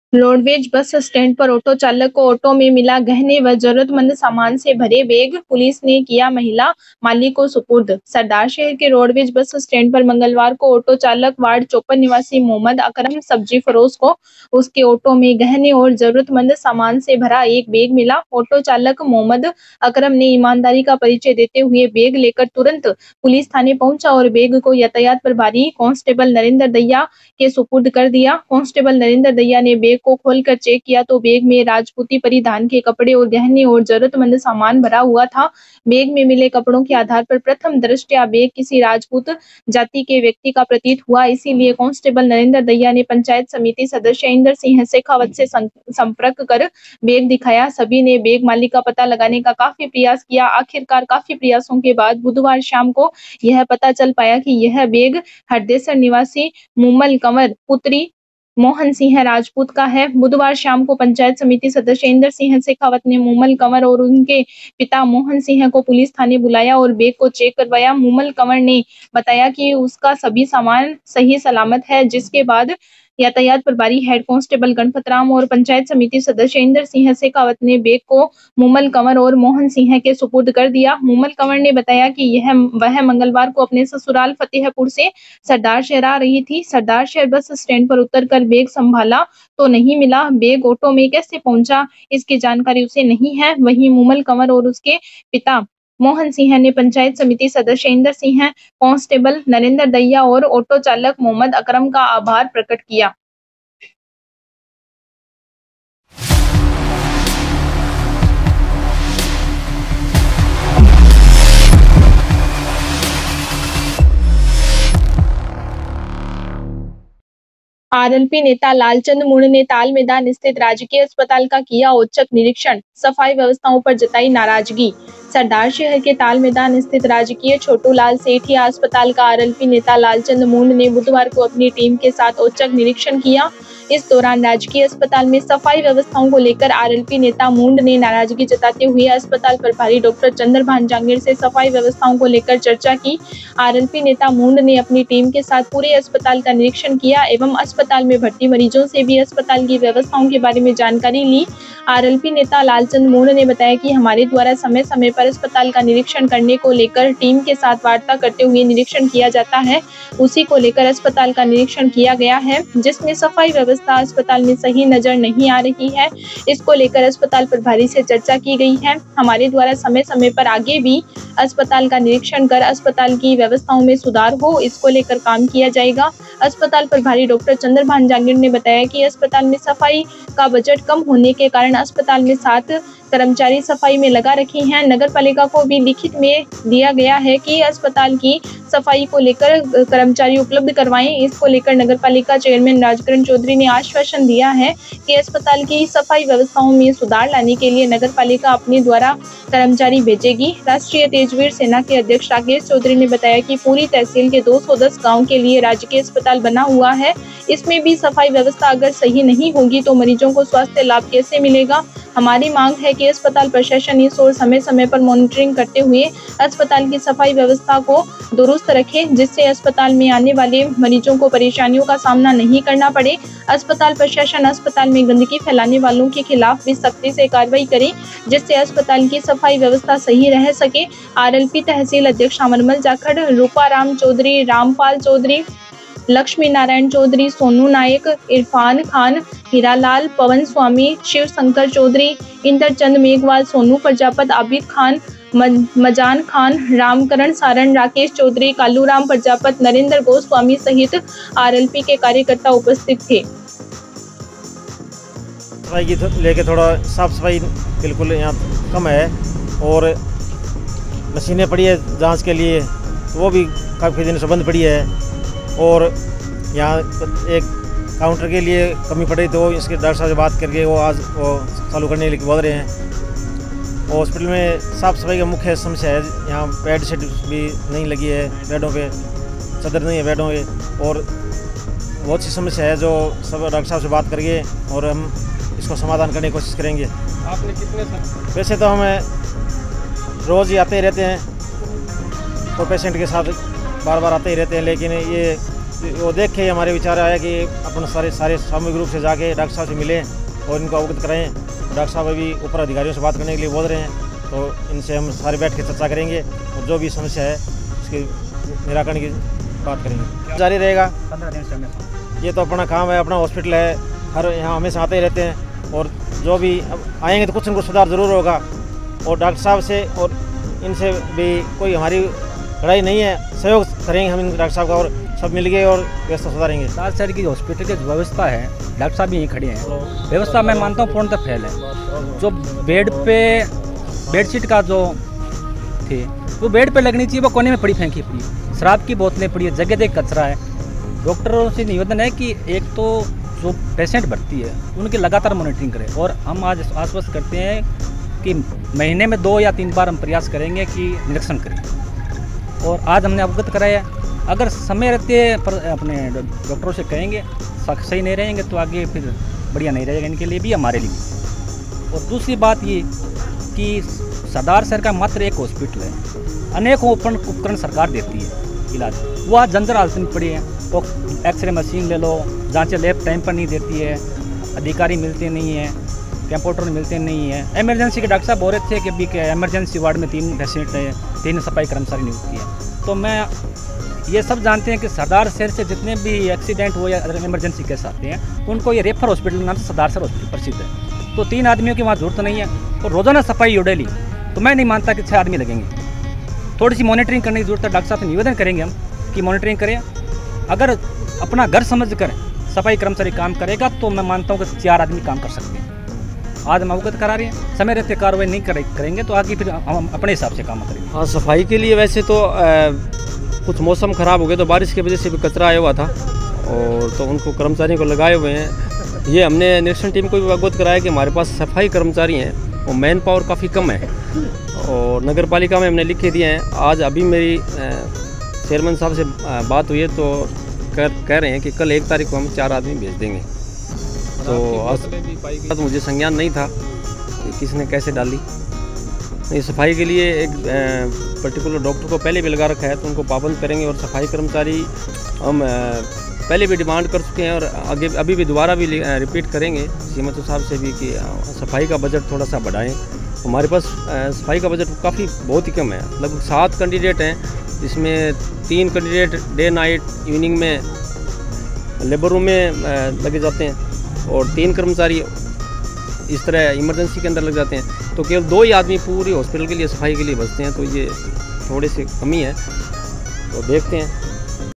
Roadways bus stand पर auto चालक को ऑटो में मिला गहने व जरूरतमंद सामान से भरे बैग, पुलिस ने किया महिला मालिक को सुपुर्द। सरदार शहर के रोडवेज बस स्टैंड पर मंगलवार को ऑटो चालक वार्ड 54 निवासी मोहम्मद अकरम सब्जी फरोश को उसके ऑटो में गहने और जरूरतमंद सामान से भरा एक बैग मिला। ऑटो चालक मोहम्मद अकरम ने ईमानदारी का परिचय देते हुए बैग लेकर तुरंत पुलिस थाने पहुंचा और बैग को यातायात प्रभारी कांस्टेबल नरेंद्र दैया के सुपुर्द कर दिया। कांस्टेबल नरेंद्र दैया ने बैग को खोलकर चेक किया तो बैग में राजपूती परिधान के कपड़े और गहने और जरूरतमंद सामान भरा हुआ था। बैग में मिले कपड़ों के आधार पर प्रथम दृष्टया बैग किसी राजपूत जाति के व्यक्ति का प्रतीत हुआ। इसीलिए कांस्टेबल नरेंद्र दैया ने पंचायत समिति सदस्य इंदर सिंह शेखावत से संपर्क कर बैग दिखाया। सभी ने बैग मालिक का पता लगाने का काफी प्रयास किया। आखिरकार काफी प्रयासों के बाद बुधवार शाम को यह पता चल पाया कि यह बैग हरदेसर निवासी मुमल कंवर पुत्री मोहन सिंह राजपूत का है। बुधवार शाम को पंचायत समिति सदस्य इंदर सिंह शेखावत ने मुमल कंवर और उनके पिता मोहन सिंह को पुलिस थाने बुलाया और बैग को चेक करवाया। मुमल कंवर ने बताया कि उसका सभी सामान सही सलामत है, जिसके बाद यातायात प्रभारी हेड कांस्टेबल गणपत राम और पंचायत समिति सदस्य इंदर सिंह शेखावत ने बैग को मुमल कंवर और मोहन सिंह के सुपुर्द कर दिया। मुमल कंवर ने बताया कि वह मंगलवार को अपने ससुराल फतेहपुर से सरदार शहर आ रही थी। सरदार शहर बस स्टैंड पर उतरकर बैग संभाला तो नहीं मिला। बैग ऑटो में कैसे पहुंचा, इसकी जानकारी उसे नहीं है। वहीं मुमल कंवर और उसके पिता मोहन सिंह ने पंचायत समिति सदस्य इंदर सिंह, कांस्टेबल नरेंद्र दैया और ऑटो चालक मोहम्मद अकरम का आभार प्रकट किया। आरएलपी नेता लालचंद मुंड ने ताल मैदान स्थित राजकीय अस्पताल का किया औचक निरीक्षण, सफाई व्यवस्थाओं पर जताई नाराजगी। सरदार शहर के ताल मैदान स्थित राजकीय छोटू लाल सेठिया अस्पताल का आरएलपी नेता लालचंद मुंड ने बुधवार को अपनी टीम के साथ औचक निरीक्षण किया। इस दौरान राजकीय अस्पताल में सफाई व्यवस्थाओं को लेकर आरएलपी नेता मुंड ने नाराजगी जताते हुए अस्पताल प्रभारी डॉक्टर चंद्रभान जांगीर से सफाई व्यवस्थाओं को लेकर चर्चा की। आरएलपी नेता मुंड ने अपनी टीम के साथ पूरे अस्पताल का निरीक्षण किया एवं अस्पताल में भर्ती मरीजों से भी अस्पताल की व्यवस्थाओं के बारे में जानकारी ली। आरएलपी नेता लालचंद मुंड ने बताया कि हमारे द्वारा समय समय पर अस्पताल का निरीक्षण करने को लेकर टीम के साथ वार्ता करते हुए निरीक्षण किया जाता है। उसी को लेकर अस्पताल का निरीक्षण किया गया है, जिसमें सफाई व्यवस्था अस्पताल में सही नजर नहीं आ रही है। इसको लेकर अस्पताल प्रभारी से चर्चा की गई है। हमारे द्वारा समय समय पर आगे भी अस्पताल का निरीक्षण कर अस्पताल की व्यवस्थाओं में सुधार हो, इसको लेकर काम किया जाएगा। अस्पताल प्रभारी डॉक्टर चंद्रभान जांगीर ने बताया कि अस्पताल में सफाई का बजट कम होने के कारण अस्पताल में 7 कर्मचारी सफाई में लगा रखे हैं। नगर पालिका को भी लिखित में दिया गया है कि अस्पताल की सफाई को लेकर कर्मचारी उपलब्ध करवाएं। इसको लेकर नगर पालिका चेयरमैन राजकरण चौधरी ने आश्वासन दिया है कि अस्पताल की सफाई व्यवस्थाओं में सुधार लाने के लिए नगर पालिका अपने द्वारा कर्मचारी भेजेगी। राष्ट्रीय तेजवीर सेना के अध्यक्ष राकेश चौधरी ने बताया कि पूरी तहसील के 210 गाँव के लिए राजकीय अस्पताल बना हुआ है। इसमें भी सफाई व्यवस्था अगर सही नहीं होगी तो मरीजों को स्वास्थ्य लाभ कैसे मिलेगा। हमारी मांग है कि अस्पताल प्रशासन इस और समय समय पर मॉनिटरिंग करते हुए अस्पताल की सफाई व्यवस्था को दुरुस्त रखे, जिससे अस्पताल में आने वाले मरीजों को परेशानियों का सामना नहीं करना पड़े। अस्पताल प्रशासन अस्पताल में गंदगी फैलाने वालों के खिलाफ भी सख्ती से कार्रवाई करे, जिससे अस्पताल की सफाई व्यवस्था सही रह सके। आरएलपी तहसील अध्यक्ष अमरमल जाखड़, रूपाराम चौधरी, रामपाल चौधरी, लक्ष्मी नारायण चौधरी, सोनू नायक, इरफान खान, हीरालाल, पवन स्वामी, शिव शंकर चौधरी, इंद्रचंद मेघवाल, सोनू प्रजापत, आबिद खान, मजान खान, रामकरण सारण, राकेश चौधरी, कालूराम प्रजापत, नरेंद्र गोस्वामी सहित आरएलपी के कार्यकर्ता उपस्थित थे। सफाई की लेके थोड़ा साफ सफाई बिल्कुल यहाँ कम है और मशीनें पड़ी है जांच के लिए, वो भी काफ़ी दिन से बंद पड़ी है और यहाँ एक काउंटर के लिए कमी पड़ी तो इसके डॉक्टर साहब से बात करके वो आज वो चालू करने के लिए बोल रहे हैं। हॉस्पिटल में साफ़ सफाई का मुख्य समस्या है, यहाँ बेड शीट भी नहीं लगी है, बेडों पे चादर नहीं है बेडों पे, और बहुत सी समस्या है जो सब डॉक्टर साहब से बात करके और हम इसको समाधान करने की कोशिश करेंगे। आपने कितने वैसे तो हमें रोज़ ही आते ही रहते हैं और पेशेंट के साथ बार बार आते ही रहते हैं, लेकिन ये वो देख के हमारे विचार आया कि अपन सारे सामूहिक रूप से जाके डॉक्टर साहब से मिलें और इनको अवगत कराएं। डॉक्टर साहब अभी ऊपर अधिकारियों से बात करने के लिए बोल रहे हैं, तो इनसे हम सारे बैठ के चर्चा करेंगे और जो भी समस्या है उसके निराकरण की बात करेंगे। जारी रहेगा 15 दिन से। ये तो अपना काम है, अपना हॉस्पिटल है, हर यहाँ हमेशा आते ही रहते हैं और जो भी अब आएंगे तो कुछ न कुछ सुधार ज़रूर होगा। और डॉक्टर साहब से और इनसे भी कोई हमारी लड़ाई नहीं है, सहयोग करेंगे हम इन डॉक्टर साहब का और सब मिल गए और व्यवस्था सुधारेंगे। लाल शहर की हॉस्पिटल की व्यवस्था है, डॉक्टर साहब भी यहीं खड़े हैं। व्यवस्था मैं मानता हूँ पूर्णतः फेल है। जो बेडशीट का जो थे वो बेड पे लगनी चाहिए, वो कोने में पड़ी फेंकी पड़ी, शराब की बोतलें पड़ी है, जगह जगह कचरा है। डॉक्टरों से निवेदन है कि एक तो जो पेशेंट भर्ती है उनकी लगातार मॉनिटरिंग करें और हम आज आश्वस्त करते हैं कि महीने में 2 या 3 बार हम प्रयास करेंगे कि निरीक्षण करें। और आज हमने अवगत कराया, अगर समय रहते पर अपने डॉक्टरों से कहेंगे सही नहीं रहेंगे तो आगे फिर बढ़िया नहीं रहेगा इनके लिए भी, हमारे लिए भी। और दूसरी बात ये कि सरदार शहर का मात्र एक हॉस्पिटल है, अनेकों उपकरण सरकार देती है इलाज, वो आज जंजर हालत में पड़ी है। तो एक्सरे मशीन ले लो, जांचें लैब टाइम पर नहीं देती है, अधिकारी मिलते नहीं हैं, कंप्यूटर मिलते नहीं है। इमरजेंसी के डॉक्टर साहब बोल रहे थे कि अभी इमरजेंसी वार्ड में 3 पेशेंट है, 3 सफाई कर्मचारी नियुक्त किए। तो मैं ये सब जानते हैं कि सरदार शहर से जितने भी एक्सीडेंट हो या इमरजेंसी केस आते हैं उनको ये रेफर हॉस्पिटल नाम से सरदार शहर हॉस्पिटल प्रसिद्ध है। तो 3 आदमियों की वहाँ जरूरत नहीं है और रोज़ाना सफाई हो डेली, तो मैं नहीं मानता कि 6 आदमी लगेंगे। थोड़ी सी मॉनिटरिंग करने की जरूरत है। डॉक्टर साहब से निवेदन करेंगे हम कि मॉनिटरिंग करें, अगर अपना घर समझ कर सफाई कर्मचारी काम करेगा तो मैं मानता हूँ कि 4 आदमी काम कर सकते हैं। आज हम अवगत करा रहे हैं, समय रहते कार्रवाई नहीं करेंगे तो आगे फिर हम अपने हिसाब से काम करेंगे। हाँ, सफाई के लिए वैसे तो कुछ मौसम ख़राब हो गया तो बारिश की वजह से भी कचरा आया हुआ था और तो उनको कर्मचारियों को लगाए हुए हैं। ये हमने निरीक्षण टीम को भी अवगत कराया कि हमारे पास सफाई कर्मचारी हैं और मैन पावर काफ़ी कम है और नगर पालिका में हमने लिख के दिए हैं। आज अभी मेरी चेयरमैन साहब से बात हुई है तो कह रहे हैं कि कल 1 तारीख को हम 4 आदमी भेज देंगे। तो मुझे संज्ञान नहीं था कि किसने कैसे डाली। ये सफाई के लिए एक पर्टिकुलर डॉक्टर को पहले भी लगा रखा है तो उनको पाबंद करेंगे और सफाई कर्मचारी हम पहले भी डिमांड कर चुके हैं और आगे अभी भी दोबारा भी रिपीट करेंगे सीएमओ साहब से भी कि सफाई का बजट थोड़ा सा बढ़ाएं। हमारे पास सफाई का बजट काफ़ी बहुत ही कम है, लगभग 7 कैंडिडेट हैं जिसमें 3 कैंडिडेट डे नाइट इवनिंग में लेबर रूम में लगे जाते हैं और 3 कर्मचारी इस तरह इमरजेंसी के अंदर लग जाते हैं। तो केवल 2 ही आदमी पूरी हॉस्पिटल के लिए सफाई के लिए बचते हैं, तो ये थोड़ी सी कमी है। तो देखते हैं